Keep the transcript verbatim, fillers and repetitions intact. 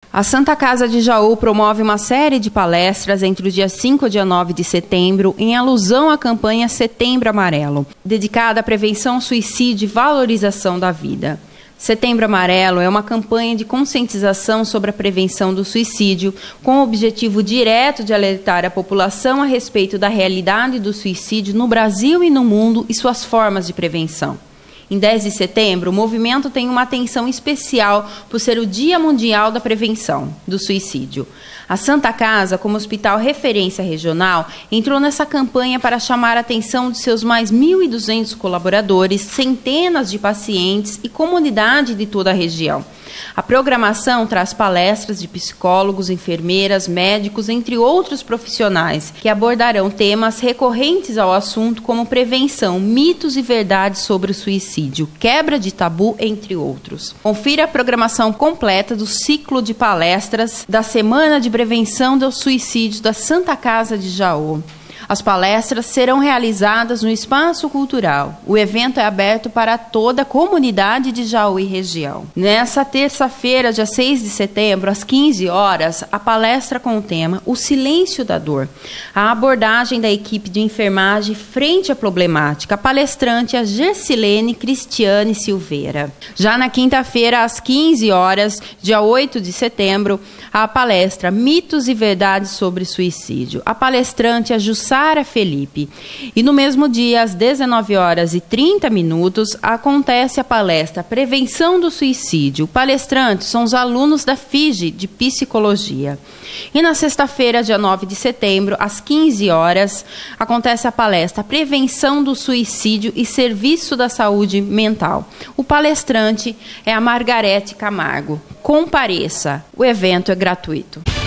A Santa Casa de Jaú promove uma série de palestras entre o dia cinco e dia nove de setembro, em alusão à campanha Setembro Amarelo, dedicada à prevenção, suicídio e valorização da vida. Setembro Amarelo é uma campanha de conscientização sobre a prevenção do suicídio, com o objetivo direto de alertar a população a respeito da realidade do suicídio no Brasil e no mundo e suas formas de prevenção. Em dez de setembro, o movimento tem uma atenção especial por ser o Dia Mundial da Prevenção do Suicídio. A Santa Casa, como hospital referência regional, entrou nessa campanha para chamar a atenção de seus mais mil e duzentos colaboradores, centenas de pacientes e comunidade de toda a região. A programação traz palestras de psicólogos, enfermeiras, médicos, entre outros profissionais, que abordarão temas recorrentes ao assunto como prevenção, mitos e verdades sobre o suicídio, quebra de tabu, entre outros. Confira a programação completa do ciclo de palestras da Semana de Prevenção do Suicídio da Santa Casa de Jaú. As palestras serão realizadas no Espaço Cultural. O evento é aberto para toda a comunidade de Jaú e região. Nessa terça-feira, dia seis de setembro, às quinze horas, a palestra com o tema O Silêncio da Dor. A abordagem da equipe de enfermagem frente à problemática. A palestrante é a Gessilene Cristiane Silveira. Já na quinta-feira, às quinze horas, dia oito de setembro, a palestra Mitos e Verdades sobre Suicídio. A palestrante é a Jussara Felipe. E no mesmo dia, às dezenove horas e trinta minutos, acontece a palestra Prevenção do Suicídio. Palestrantes são os alunos da F I G de Psicologia. E na sexta-feira, dia nove de setembro, às quinze horas, acontece a palestra Prevenção do Suicídio e Serviço da Saúde Mental. O palestrante é a Margarete Camargo. Compareça, o evento é gratuito.